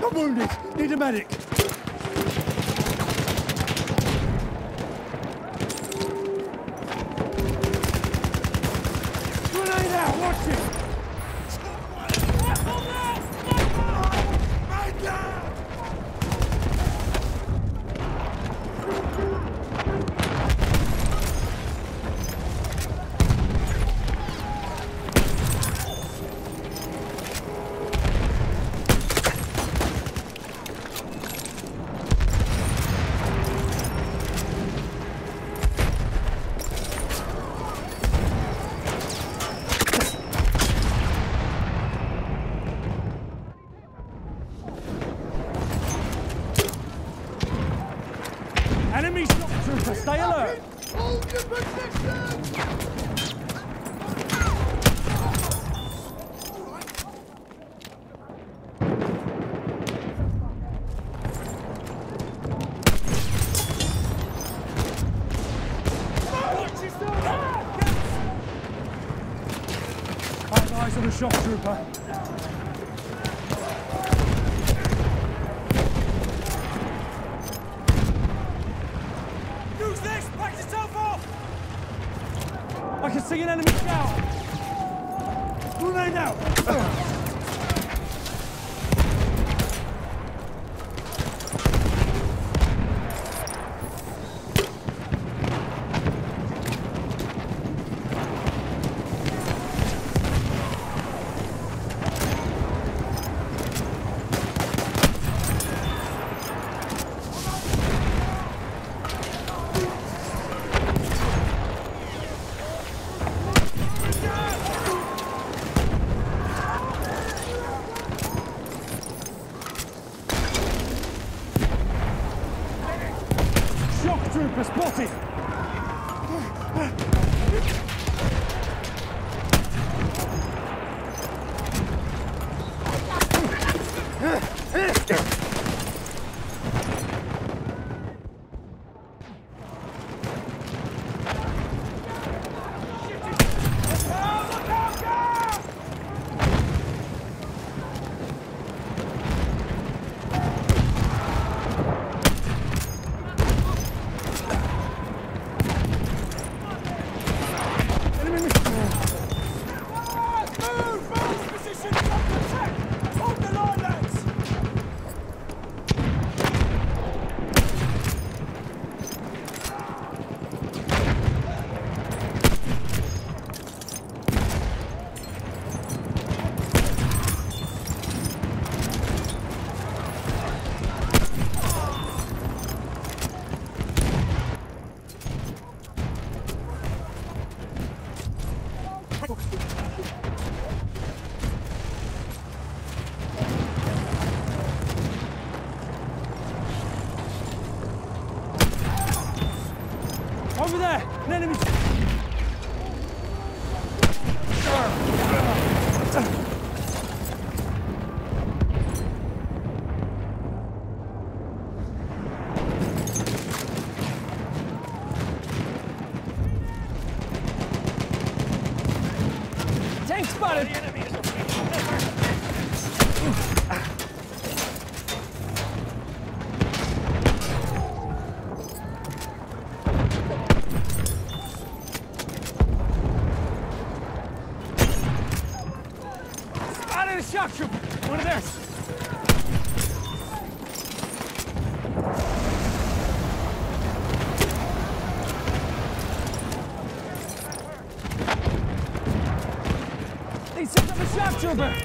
I'm wounded. Need a medic. Grenade out. Watch it. Enemy shock trooper, stay alert! Hold your position! Have eyes on the shock trooper. I can see an enemy scout! Grenade out! Shock trooper spotted! Over there! An enemy! Tank spotted! The enemy is spotted a shock trooper! One of theirs! They set up a shock trooper!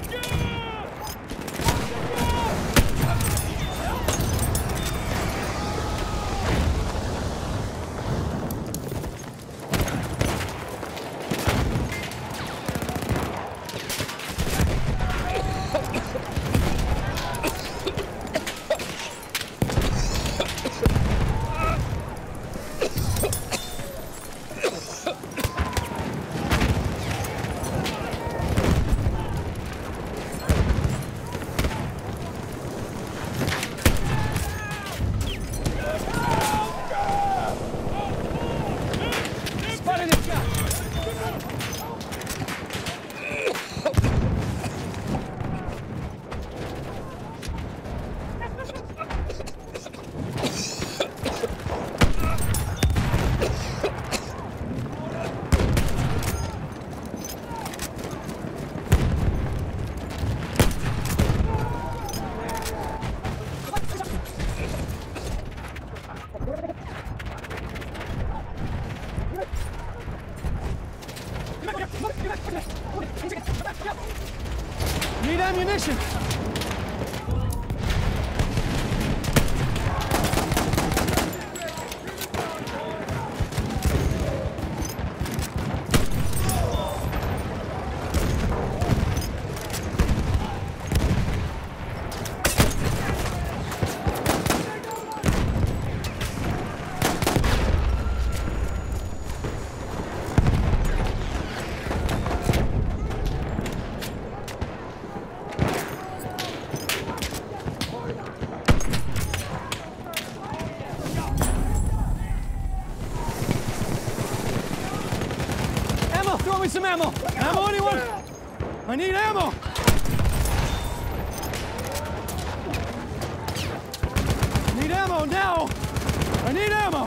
ammunition! Throw me some ammo! Ammo, anyone? I need ammo! I need ammo now! I need ammo!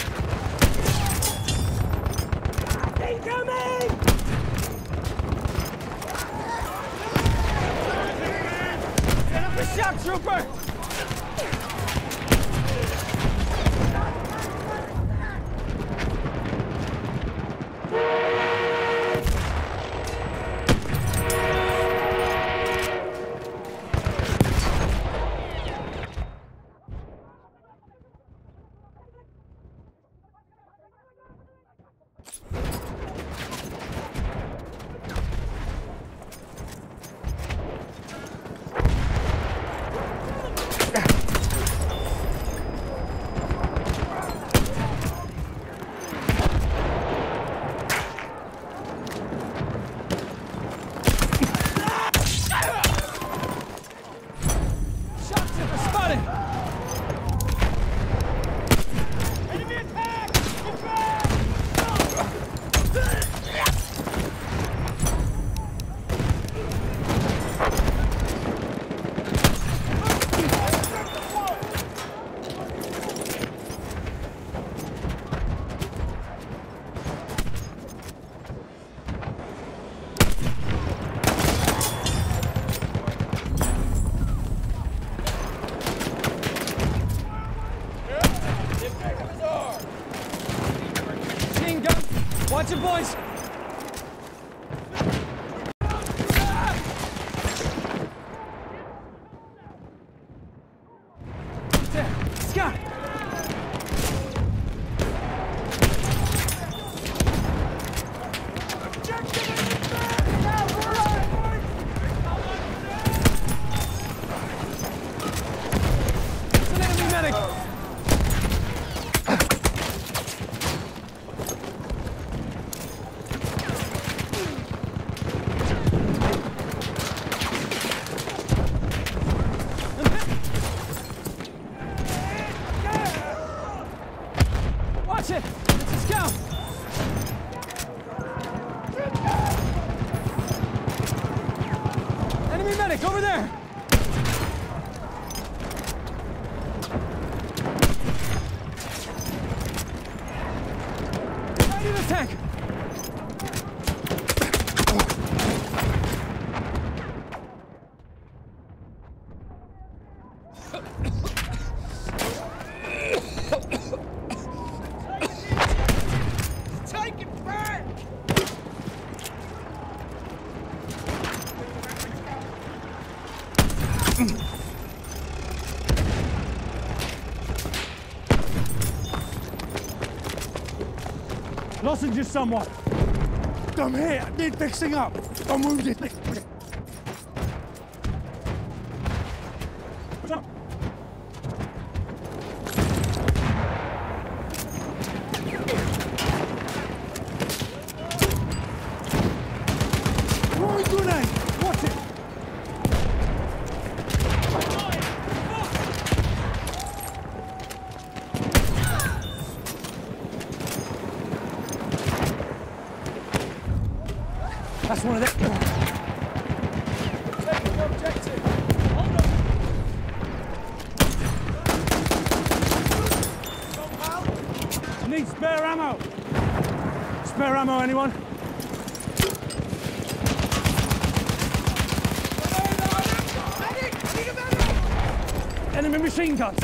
Incoming! Get up the shock trooper! Watch it, boys! There, Scott! It's an enemy medic! Watch it! It's a scout! Enemy medic, over there! I need a tank! Take it back! Lozenge someone! I'm here! I need fixing up! I'm wounded! Jump! Throwing grenade! Watch it! That's one of them. Take the objective! Hold on! I need spare ammo! Spare ammo, anyone? Medic! Need a medic! Enemy machine guns!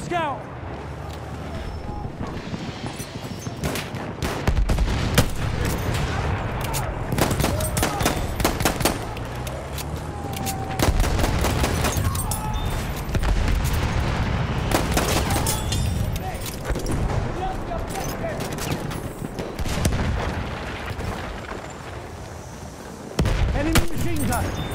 scout! Enemy machine gun!